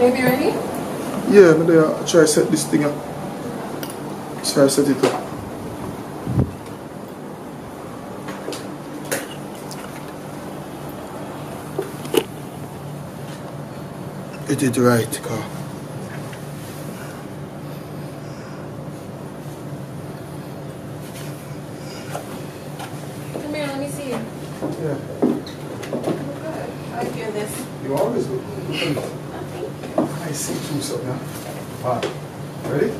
Baby, ready? Yeah, I'm there. I try to set this thing up. Try to set it up. It did right, Carl. Come here, let me see you. Yeah. Good. I feel this. You always look good. Thank you. I see through something now. Alright. Ready?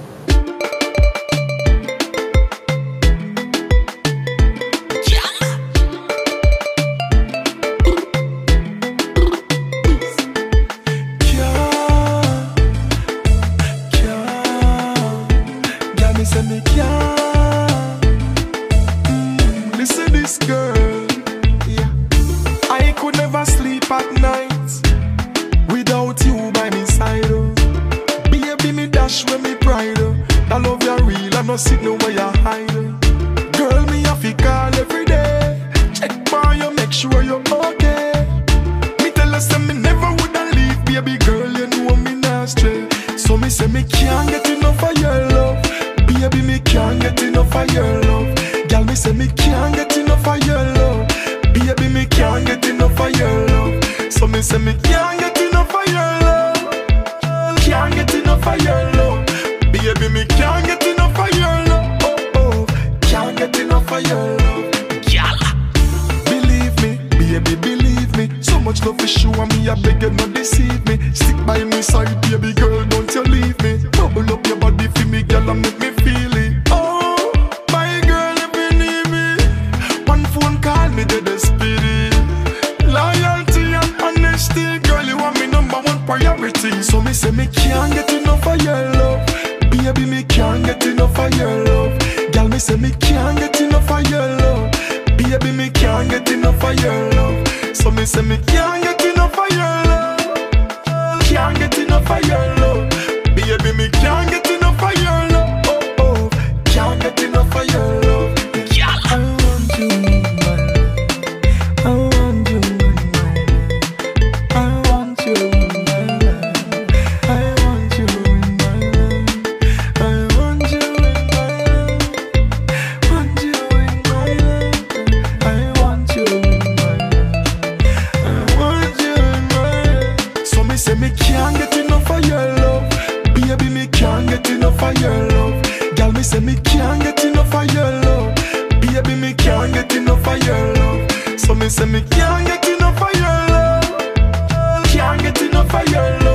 Listen this girl, yeah. I could never sleep at night without you by my side. Oh. Baby, me dash when me pride. Oh. That love you real, I no sit no where you hide. Oh. Girl, me have to call every day. Check for you, make sure you're okay. Me tell her say me never woulda leave, baby girl, you know me not stray. So me say me can't get enough of your love. Baby, me can't get enough of your love. Girl, me say me can't get enough of your love. Baby, me can't get enough of your love. So me say me can't get enough of your love. Can't get enough of your love. Baby, me can't get enough of your love. Oh, oh, can't get enough of your love. Girl, believe me, baby, believe me. So much love for sure, me I beg you not deceive me. Stick by me side, baby girl, don't you leave me. Bubble up your body for me, girl, and make me feel it. Oh, my girl, if you need me, one phone call me, dead spirit. Loyalty and honesty, girl, you are me number one priority. So me say me can't get enough of your love. Baby, me can't get enough of your love. Girl, me say me can't get enough of your love. Baby, me can't get enough of your love. So me say me can't get enough of your love. Can't get enough of your love. Baby, me can't get enough of your love. Oh, oh, can't get enough of your love. Girl, I want you in my life. I want you in my life. I want you in my life. I want you in my life. I want you in my life. Want you in my life. I want you in my life. I want you in my life. So me say me can't get enough of your love. Baby, me can't get enough of your love. Girl, me say me can't get enough of your love. Baby, me can't get enough of your love. So me say me can't get enough of your love. Can't get enough of your love.